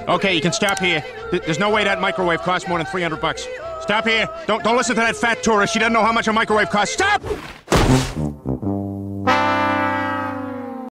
Okay, you can stop here. There's no way that microwave costs more than $300. Stop here. Don't listen to that fat tourist. She doesn't know how much a microwave costs. Stop!